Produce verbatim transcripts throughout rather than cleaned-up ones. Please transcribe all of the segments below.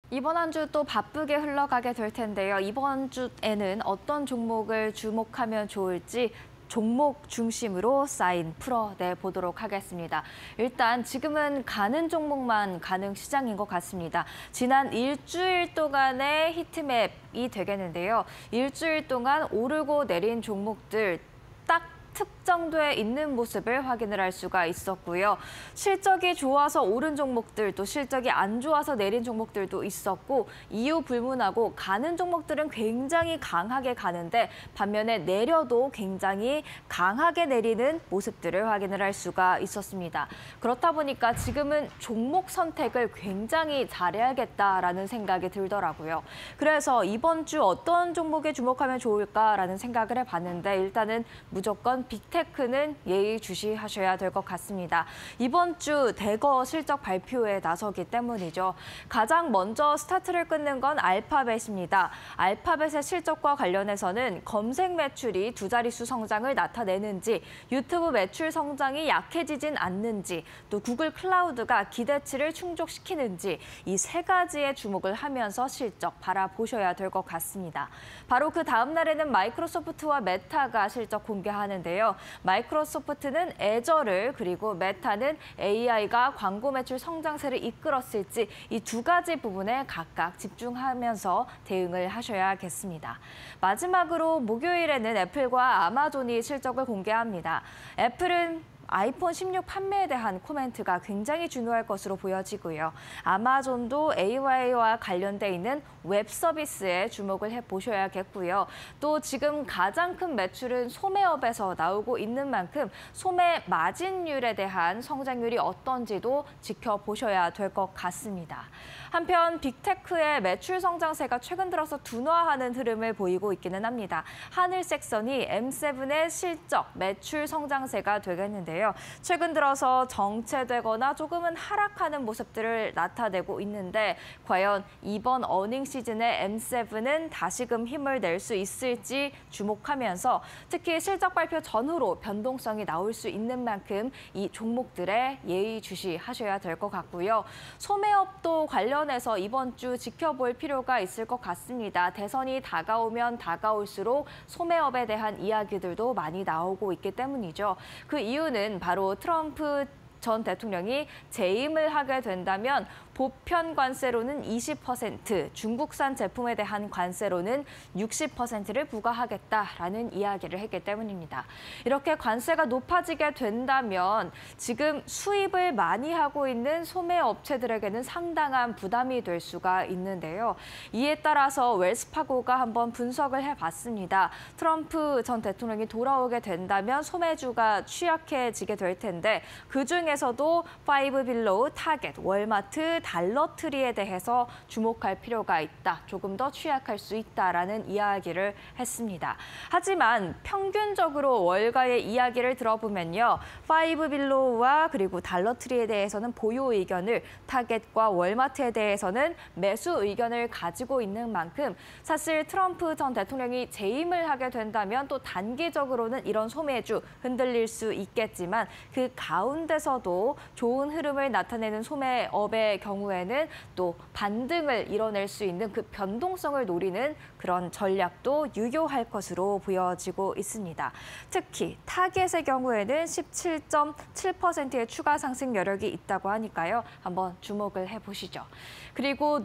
이번 한 주 또 바쁘게 흘러가게 될 텐데요. 이번 주에는 어떤 종목을 주목하면 좋을지 종목 중심으로 사인 풀어내 보도록 하겠습니다. 일단 지금은 가는 종목만 가는 시장인 것 같습니다. 지난 일주일 동안의 히트맵이 되겠는데요. 일주일 동안 오르고 내린 종목들 딱 특정돼 있는 모습을 확인을 할 수가 있었고요. 실적이 좋아서 오른 종목들, 또 실적이 안 좋아서 내린 종목들도 있었고 이유 불문하고 가는 종목들은 굉장히 강하게 가는데 반면에 내려도 굉장히 강하게 내리는 모습들을 확인을 할 수가 있었습니다. 그렇다 보니까 지금은 종목 선택을 굉장히 잘해야겠다라는 생각이 들더라고요. 그래서 이번 주 어떤 종목에 주목하면 좋을까라는 생각을 해봤는데 일단은 무조건 빅테크는 예의주시하셔야 될 것 같습니다. 이번 주 대거 실적 발표에 나서기 때문이죠. 가장 먼저 스타트를 끊는 건 알파벳입니다. 알파벳의 실적과 관련해서는 검색 매출이 두 자릿수 성장을 나타내는지, 유튜브 매출 성장이 약해지진 않는지, 또 구글 클라우드가 기대치를 충족시키는지 이 세 가지에 주목을 하면서 실적 바라보셔야 될 것 같습니다. 바로 그 다음 날에는 마이크로소프트와 메타가 실적 공개하는데요. 마이크로소프트는 애저를, 그리고 메타는 에이아이가 광고 매출 성장세를 이끌었을지 이 두 가지 부분에 각각 집중하면서 대응을 하셔야겠습니다. 마지막으로 목요일에는 애플과 아마존이 실적을 공개합니다. 애플은 아이폰 십육 판매에 대한 코멘트가 굉장히 중요할 것으로 보여지고요. 아마존도 에이아이와 관련돼 있는 웹 서비스에 주목을 해보셔야겠고요. 또 지금 가장 큰 매출은 소매업에서 나오고 있는 만큼 소매 마진율에 대한 성장률이 어떤지도 지켜보셔야 될 것 같습니다. 한편 빅테크의 매출 성장세가 최근 들어서 둔화하는 흐름을 보이고 있기는 합니다. 하늘색선이 엠 세븐의 실적, 매출 성장세가 되겠는데요. 최근 들어서 정체되거나 조금은 하락하는 모습들을 나타내고 있는데 과연 이번 어닝 시즌에 엠 세븐은 다시금 힘을 낼 수 있을지 주목하면서 특히 실적 발표 전후로 변동성이 나올 수 있는 만큼 이 종목들에 예의주시하셔야 될 것 같고요. 소매업도 관련해서 이번 주 지켜볼 필요가 있을 것 같습니다. 대선이 다가오면 다가올수록 소매업에 대한 이야기들도 많이 나오고 있기 때문이죠. 그 이유는 바로 트럼프 전 대통령이 재임을 하게 된다면 보편 관세로는 이십 퍼센트, 중국산 제품에 대한 관세로는 육십 퍼센트를 부과하겠다라는 이야기를 했기 때문입니다. 이렇게 관세가 높아지게 된다면 지금 수입을 많이 하고 있는 소매 업체들에게는 상당한 부담이 될 수가 있는데요. 이에 따라서 웰스파고가 한번 분석을 해봤습니다. 트럼프 전 대통령이 돌아오게 된다면 소매주가 취약해지게 될 텐데 그중에서도 파이브 빌로우, 타겟, 월마트, 달러트리에 대해서 주목할 필요가 있다. 조금 더 취약할 수 있다라는 이야기를 했습니다. 하지만 평균적으로 월가의 이야기를 들어보면요. 파이브 빌로우와 그리고 달러트리에 대해서는 보유 의견을, 타겟과 월마트에 대해서는 매수 의견을 가지고 있는 만큼 사실 트럼프 전 대통령이 재임을 하게 된다면 또 단기적으로는 이런 소매주 흔들릴 수 있겠지만 그 가운데서도 좋은 흐름을 나타내는 소매업의 경우 경우에는 또 반등을 이뤄낼 수 있는 그 변동성을 노리는 그런 전략도 유효할 것으로 보여지고 있습니다. 특히 타겟의 경우에는 십칠 점 칠 퍼센트의 추가 상승 여력이 있다고 하니까요. 한번 주목을 해보시죠. 그리고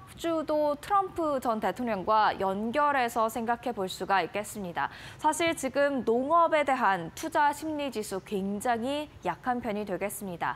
농업주도 트럼프 전 대통령과 연결해서 생각해 볼 수가 있겠습니다. 사실 지금 농업에 대한 투자 심리 지수 굉장히 약한 편이 되겠습니다.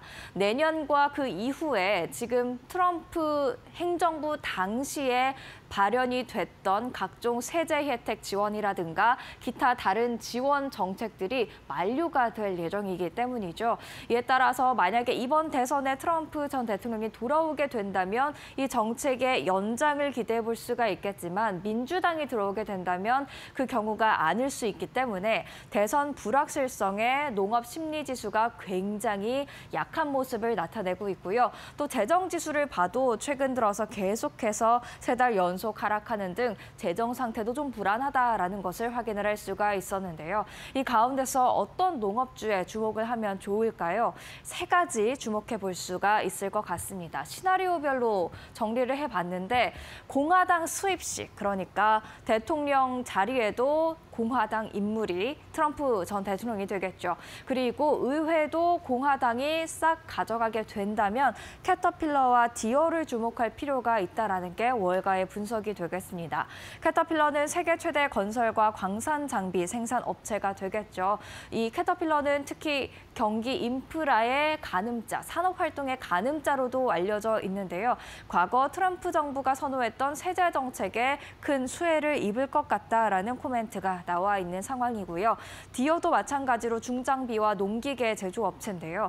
내년과 그 이후에 지금 트럼프 행정부 당시에 발현이 됐던 각종 세제 혜택 지원이라든가 기타 다른 지원 정책들이 만료가 될 예정이기 때문이죠. 이에 따라서 만약에 이번 대선에 트럼프 전 대통령이 돌아오게 된다면 이 정책의 연장을 기대해 볼 수가 있겠지만 민주당이 들어오게 된다면 그 경우가 아닐 수 있기 때문에 대선 불확실성에 농업 심리 지수가 굉장히 약한 모습을 나타내고 있고요. 또 재정 지수를 봐도 최근 들어서 계속해서 세 달 연속 연속 하락하는 등 재정 상태도 좀 불안하다라는 것을 확인을 할 수가 있었는데요. 이 가운데서 어떤 농업주에 주목을 하면 좋을까요? 세 가지 주목해 볼 수가 있을 것 같습니다. 시나리오별로 정리를 해봤는데 공화당 수입식, 그러니까 대통령 자리에도 공화당 인물이 트럼프 전 대통령이 되겠죠. 그리고 의회도 공화당이 싹 가져가게 된다면 캐터필러와 디어를 주목할 필요가 있다는 게 월가의 분석이 되겠습니다. 캐터필러는 세계 최대 건설과 광산 장비 생산 업체가 되겠죠. 이 캐터필러는 특히 경기 인프라의 가늠자, 산업활동의 가늠자로도 알려져 있는데요. 과거 트럼프 정부가 선호했던 세제 정책에 큰 수혜를 입을 것 같다라는 코멘트가 나와 있는 상황이고요. 디어도 마찬가지로 중장비와 농기계 제조업체인데요.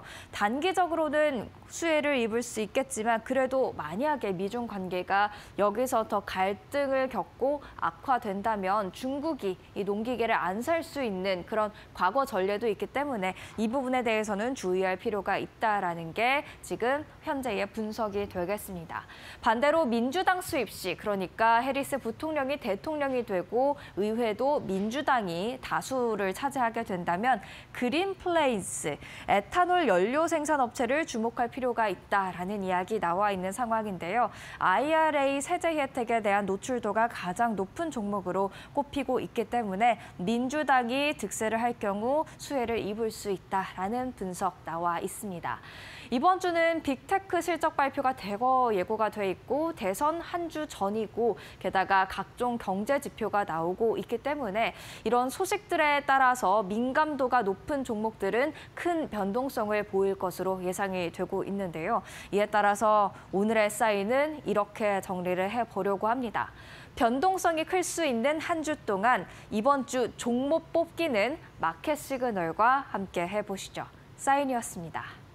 단기적으로는 수혜를 입을 수 있겠지만 그래도 만약에 미중 관계가 여기서 더 갈등을 겪고 악화된다면 중국이 이 농기계를 안 살 수 있는 그런 과거 전례도 있기 때문에 이 부분에 대해서는 주의할 필요가 있다라는 게 지금 현재의 분석이 되겠습니다. 반대로 민주당 수입식, 그러니까 해리스 부통령이 대통령이 되고 의회도 민주당이 다수를 차지하게 된다면 그린 플레이스, 에탄올 연료 생산 업체를 주목할 필요가 있다라는 이야기 나와 있는 상황인데요. 아이알에이 세제 혜택에 대한 노출도가 가장 높은 종목으로 꼽히고 있기 때문에 민주당이 득세를 할 경우 수혜를 입을 수 있다라는 분석 나와 있습니다. 이번 주는 빅테크 실적 발표가 대거 예고가 돼 있고 대선 한 주 전이고 게다가 각종 경제 지표가 나오고 있기 때문에 이런 소식들에 따라서 민감도가 높은 종목들은 큰 변동성을 보일 것으로 예상이 되고 있는데요. 이에 따라서 오늘의 사인은 이렇게 정리를 해보려고 합니다. 변동성이 클 수 있는 한 주 동안 이번 주 종목 뽑기는 마켓 시그널과 함께 해보시죠. 사인이었습니다.